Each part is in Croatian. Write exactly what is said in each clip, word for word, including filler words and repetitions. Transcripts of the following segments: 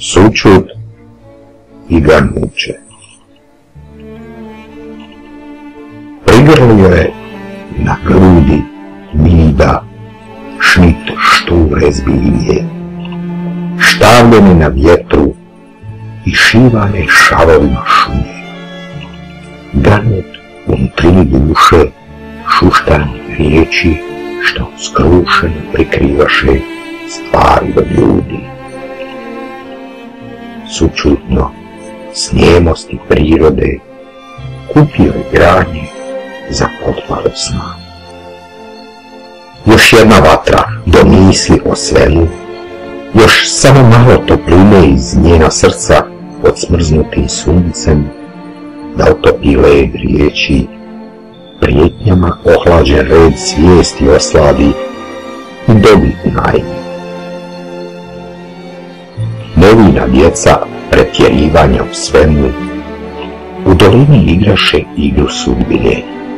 sućut i ganuće. Prigrlio je na grudi mida šnit šture zbilje, štavljene na vjetru i šivane šavovima šume. Ganut unutri duše šuštanje riječi što skrušeno prikrivaše stvari od ljudi. Sućutno, s njemosti prirode, kupio je granje za potpalu sna. Još jedna vatra do misli o svemu, još samo malo topline iz njena srca pod smrznutim suncem, da utopi led riječi, prijetnjama ohlađen red svijesti osladi i dobi najmi. Nevina djeca pretjerivanja u svemu u dolini igraše igru sudbine.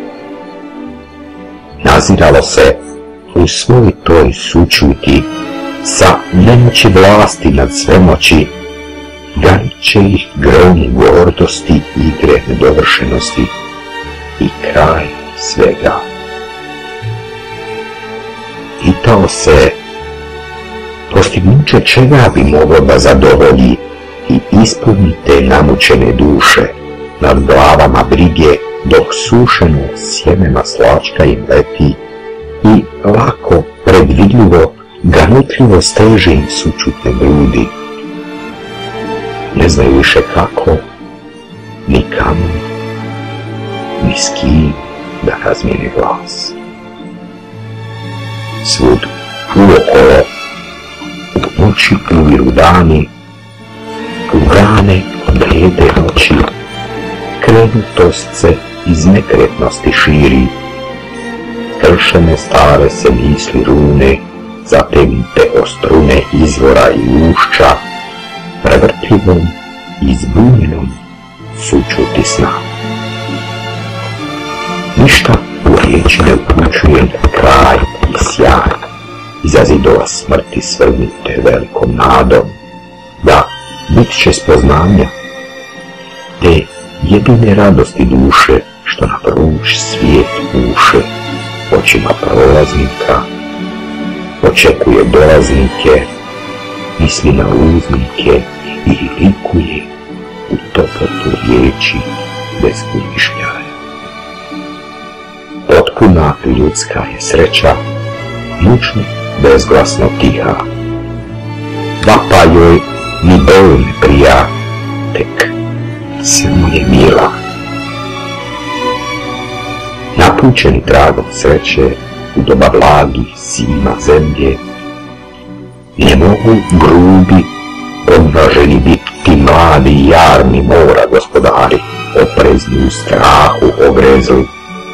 Naziralo se u svoj toj sućuti sa nemoći vlasti nad svemoći, ganit će ih grom gordosti igre nedovršenosti i kraj svega. Pitao se, postignuće čega bi moglo da zadovolji i ispuni te namučene duše, nad glavama brige, dok sušeno sjeme maslačka im leti i lako, predvidljivo, ganutljivo steže im sućutne grudi. Ne znaju više kako, ni kamo, ni s kim da razmijene glas. Svud, uokolo, u noći uviru dani, u rane od rijede noći, krenutost se iz nekretnosti širi, kršene stare se misli rune, zategnute o strune izvora i ušća, prevrtljivom i zbunjenom sućuti sna. Ništa u riječi ne upućuje na kraj i sjaj, iza zidova smrti svrgnute velikom nadom, da bit će spoznanja te jedine radosti duše što na vruć svijet uše, očima prolaznika, očekuje dolaznike, misli na uznike i likuje u toplotu riječi bez umišljaja. Potpuna ljudska je sreća, mučno, bezglasno tiha. Vapa joj ni bol ne prija, tek samo je mila. Napućeni tragom sreće u doba blagih zima zemlje, ne mogu grubi, odvaženi biti mladi i jarni mora gospodari, oprezni u strahu ogrezli.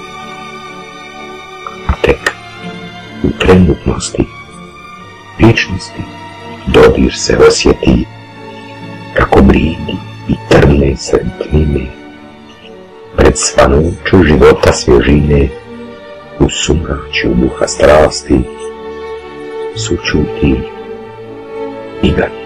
Tek u trenutnosti, vječnosti, dodir se osjeti kako bridi i trne sred tmine, pred svanuću života svježine, u sumraću duha strasti, sućuti i ga